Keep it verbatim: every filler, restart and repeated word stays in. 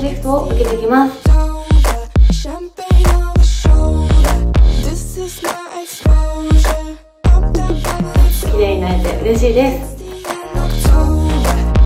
ギフトを受けてきます。綺麗になれて嬉しいです。